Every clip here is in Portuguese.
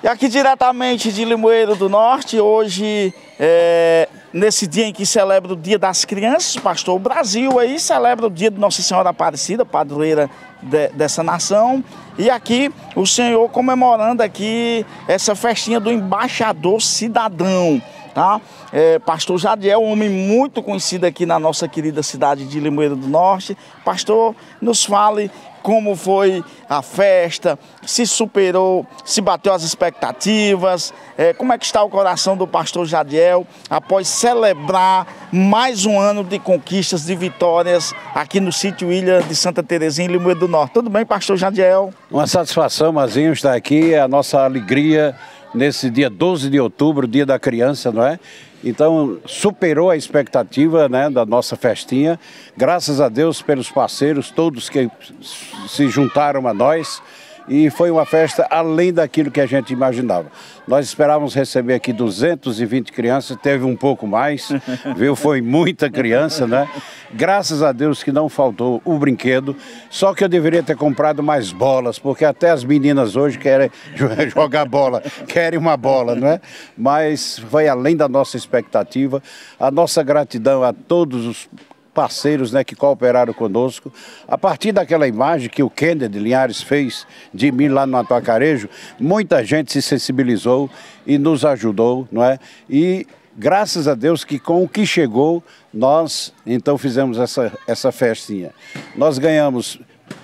E aqui diretamente de Limoeiro do Norte, hoje, nesse dia em que celebra o Dia das Crianças, pastor, o Brasil aí celebra o dia de Nossa Senhora Aparecida, padroeira dessa nação. E aqui o Senhor comemorando aqui essa festinha do embaixador cidadão, tá? Pastor Jadiel, um homem muito conhecido aqui na nossa querida cidade de Limoeiro do Norte. Pastor, nos fale como foi a festa, se superou, se bateu as expectativas, como é que está o coração do pastor Jadiel após celebrar mais um ano de conquistas, de vitórias aqui no sítio Ilha de Santa Terezinha, em Limoeiro do Norte. Tudo bem, pastor Jadiel? Uma satisfação, Mazinho, estar aqui, é a nossa alegria nesse dia 12 de outubro, dia da criança, não é? Então, superou a expectativa, né, da nossa festinha. Graças a Deus pelos parceiros, todos que se juntaram a nós. E foi uma festa além daquilo que a gente imaginava. Nós esperávamos receber aqui 220 crianças, teve um pouco mais, viu? Foi muita criança, né? Graças a Deus que não faltou o brinquedo, só que eu deveria ter comprado mais bolas, porque até as meninas hoje querem jogar bola, querem uma bola, não é? Mas foi além da nossa expectativa, a nossa gratidão a todos os parceiros, né, que cooperaram conosco. A partir daquela imagem que o Kennedy Linhares fez de mim lá no Atuacarejo, muita gente se sensibilizou e nos ajudou, não é? E graças a Deus que com o que chegou, nós então fizemos essa festinha. Nós ganhamos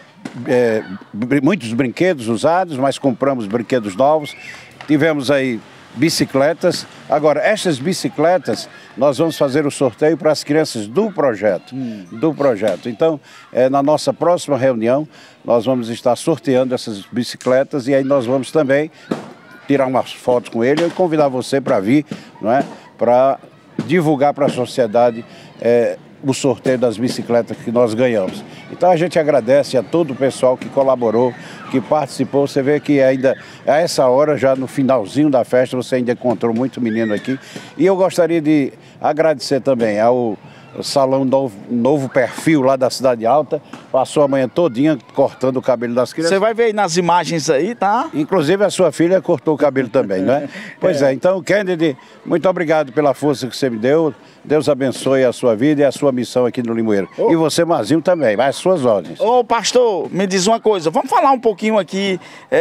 muitos brinquedos usados, mas compramos brinquedos novos, tivemos aí bicicletas. Agora, essas bicicletas, nós vamos fazer o sorteio para as crianças do projeto. Então, na nossa próxima reunião, nós vamos estar sorteando essas bicicletas e aí nós vamos também tirar umas fotos com ele e convidar você para vir, não é? Para divulgar para a sociedade o sorteio das bicicletas que nós ganhamos. Então a gente agradece a todo o pessoal que colaborou, que participou. Você vê que ainda a essa hora, já no finalzinho da festa, você ainda encontrou muito menino aqui. E eu gostaria de agradecer também ao Salão Novo Perfil lá da Cidade Alta. Passou a manhã todinha cortando o cabelo das crianças. Você vai ver aí nas imagens aí, tá? Inclusive a sua filha cortou o cabelo também, né? Pois é, então, Kennedy, muito obrigado pela força que você me deu. Deus abençoe a sua vida e a sua missão aqui no Limoeiro. E você, Mazinho, também, vai às suas ordens. Ô, pastor, me diz uma coisa, vamos falar um pouquinho aqui.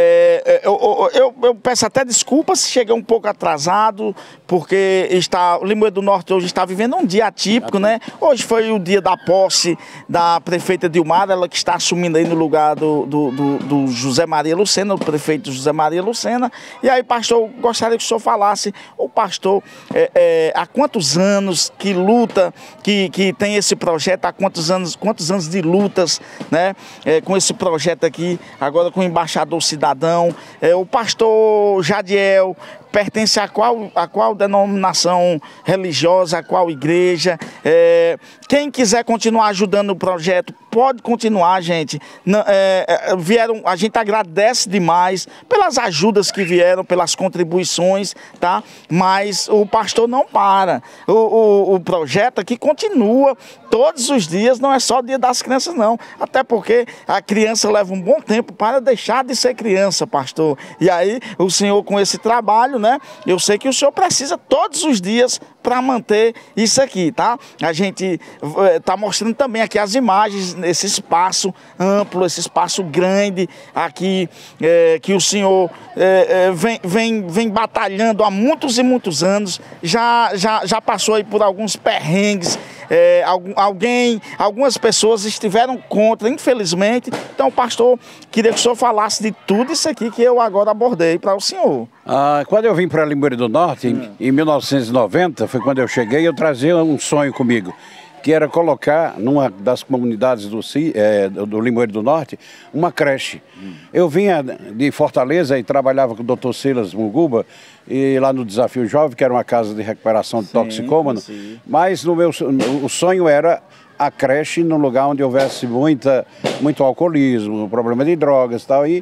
Eu peço até desculpas se cheguei um pouco atrasado, porque o Limoeiro do Norte hoje está vivendo um dia atípico, né? Hoje foi o dia da posse da prefeita Dilmara, ela que está assumindo aí no lugar do José Maria Lucena, o prefeito José Maria Lucena. E aí, pastor, gostaria que o senhor falasse, o pastor, há quantos anos que luta, que tem esse projeto, há quantos anos de lutas, né, com esse projeto aqui, agora com o embaixador cidadão. O pastor Jadiel pertence a qual denominação religiosa, a qual igreja? Quem quiser continuar ajudando o projeto, pode continuar, gente. A gente agradece demais pelas ajudas que vieram, pelas contribuições, tá? Mas o pastor não para. O projeto aqui continua todos os dias, não é só o Dia das Crianças, não. Até porque a criança leva um bom tempo para deixar de ser criança, pastor. E aí, o senhor com esse trabalho, né? Eu sei que o senhor precisa todos os dias para manter isso aqui, tá? A gente tá mostrando também aqui as imagens, esse espaço amplo, esse espaço grande aqui, que o senhor vem batalhando há muitos e muitos anos, já passou aí por alguns perrengues, algumas pessoas estiveram contra, infelizmente. Então, pastor, queria que o senhor falasse de tudo isso aqui que eu agora abordei para o senhor. Quando eu vim para Limoeiro do Norte, em 1990, foi quando eu cheguei, eu trazia um sonho comigo, que era colocar numa das comunidades do Limoeiro do Norte uma creche. Eu vinha de Fortaleza e trabalhava com o Dr. Silas Muguba, e lá no Desafio Jovem, que era uma casa de recuperação de toxicômano, mas o sonho era a creche num lugar onde houvesse muito alcoolismo, problema de drogas e tal. E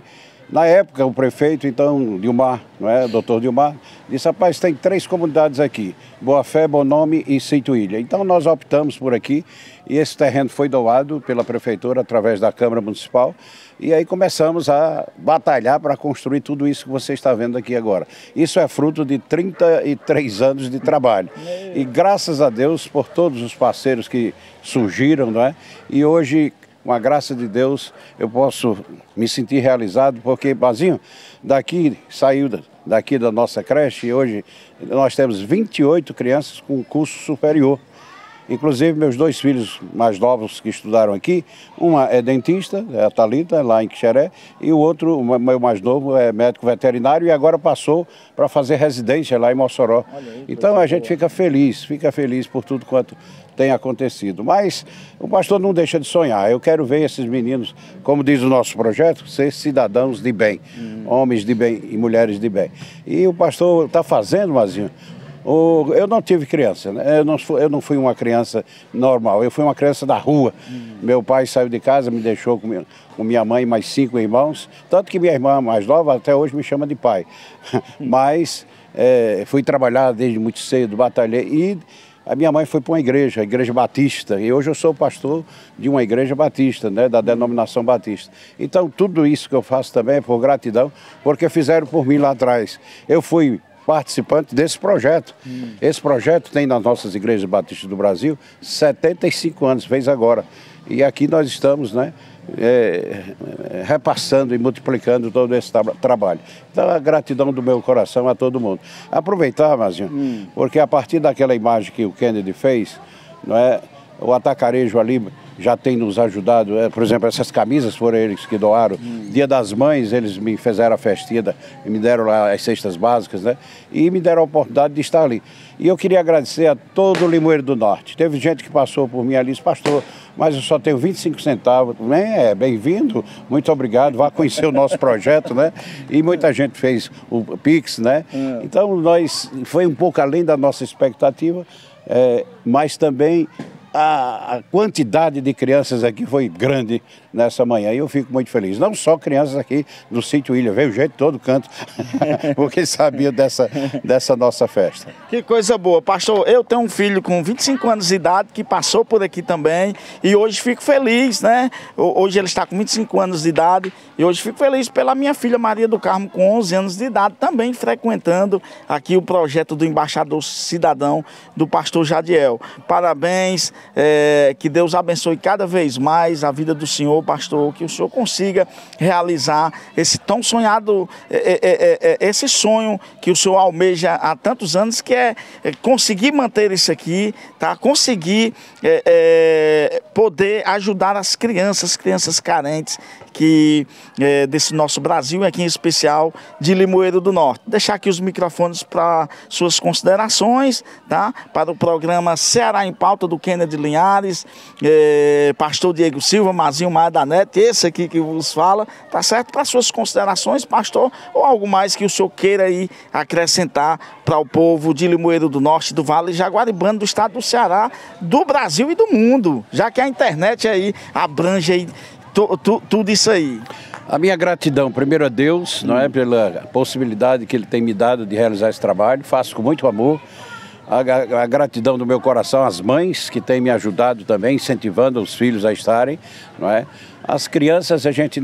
Na época, o prefeito, então, Dilmar, não é, doutor Dilmar, disse, rapaz, tem 3 comunidades aqui, Boa Fé, Bom Nome e Sítio Ilha. Então nós optamos por aqui e esse terreno foi doado pela prefeitura através da Câmara Municipal e aí começamos a batalhar para construir tudo isso que você está vendo aqui agora. Isso é fruto de 33 anos de trabalho e graças a Deus por todos os parceiros que surgiram, não é? E hoje, com a graça de Deus, eu posso me sentir realizado, porque, Bazinho, saiu daqui da nossa creche e hoje nós temos 28 crianças com curso superior. Inclusive, meus 2 filhos mais novos que estudaram aqui, uma é dentista, é a Thalita, lá em Quixeré, e o outro, o meu mais novo, é médico veterinário e agora passou para fazer residência lá em Mossoró. Então a gente fica feliz por tudo quanto tem acontecido. Mas o pastor não deixa de sonhar. Eu quero ver esses meninos, como diz o nosso projeto, ser cidadãos de bem, homens de bem e mulheres de bem. E o pastor está fazendo, Mazinho. Eu não tive criança, né? Eu não fui uma criança normal, eu fui uma criança da rua. Meu pai saiu de casa, me deixou com minha mãe e mais 5 irmãos, tanto que minha irmã mais nova até hoje me chama de pai. Mas fui trabalhar desde muito cedo, batalhei e a minha mãe foi para uma igreja, a Igreja Batista, e hoje eu sou pastor de uma igreja batista, né, da denominação batista. Então tudo isso que eu faço também é por gratidão, porque fizeram por mim lá atrás. Eu fui participante desse projeto. Esse projeto tem nas nossas igrejas batistas do Brasil 75 anos, fez agora. E aqui nós estamos, né, repassando e multiplicando todo esse trabalho. Então a gratidão do meu coração a todo mundo. Aproveitar, Mazinho, porque a partir daquela imagem que o Kennedy fez, não é, o atacarejo ali já tem nos ajudado, por exemplo, essas camisas foram eles que doaram. Dia das Mães, eles me fizeram a festinha e me deram lá as cestas básicas, né? E me deram a oportunidade de estar ali. E eu queria agradecer a todo o Limoeiro do Norte. Teve gente que passou por mim ali e disse, pastor, mas eu só tenho 25 centavos. Bem-vindo, muito obrigado, vá conhecer o nosso projeto, né? E muita gente fez o Pix, né? Então, foi um pouco além da nossa expectativa, mas também a quantidade de crianças aqui foi grande nessa manhã e eu fico muito feliz. Não só crianças aqui do Sítio Ilha, veio gente de todo canto, porque sabia dessa nossa festa. Que coisa boa. Pastor, eu tenho um filho com 25 anos de idade que passou por aqui também e hoje fico feliz, né? Hoje ele está com 25 anos de idade e hoje fico feliz pela minha filha Maria do Carmo com 11 anos de idade também frequentando aqui o projeto do Embaixador Cidadão do pastor Jadiel. Parabéns. Que Deus abençoe cada vez mais a vida do senhor, pastor, que o senhor consiga realizar esse tão sonhado, esse sonho que o senhor almeja há tantos anos, que é conseguir manter isso aqui, tá? Conseguir poder ajudar as crianças carentes desse nosso Brasil, aqui em especial de Limoeiro do Norte. Deixar aqui os microfones para suas considerações, tá? Para o programa Ceará em Pauta do Kennedy Linhares, pastor Diego Silva, Mazinho Maia da Nete, esse aqui que vos fala, tá certo? Para suas considerações, pastor, ou algo mais que o senhor queira aí acrescentar para o povo de Limoeiro do Norte, do Vale Jaguaribano, do estado do Ceará, do Brasil e do mundo, já que a internet aí abrange aí tudo isso aí. A minha gratidão, primeiro a Deus, não é, pela possibilidade que Ele tem me dado de realizar esse trabalho, faço com muito amor. A gratidão do meu coração às mães que têm me ajudado também, incentivando os filhos a estarem, não é? As crianças, a gente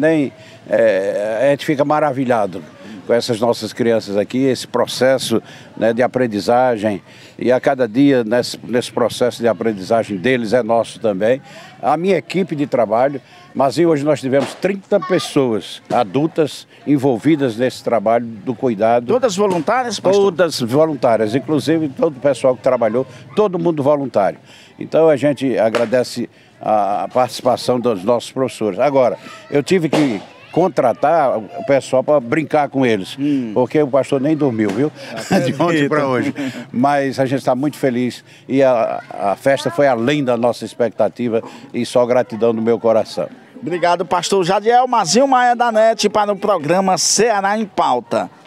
fica maravilhado com essas nossas crianças aqui, esse processo, né, de aprendizagem, e a cada dia nesse processo de aprendizagem deles é nosso também. A minha equipe de trabalho, mas hoje nós tivemos 30 pessoas adultas envolvidas nesse trabalho do cuidado. Todas voluntárias, pastor? Todas voluntárias, inclusive todo o pessoal que trabalhou, todo mundo voluntário. Então a gente agradece a participação dos nossos professores. Agora, eu tive que contratar o pessoal para brincar com eles, porque o pastor nem dormiu, viu? De ontem para hoje. Mas a gente está muito feliz e a festa foi além da nossa expectativa e só gratidão do meu coração. Obrigado, pastor Jadiel. Mazinho Maia da Nete para o programa Ceará em Pauta.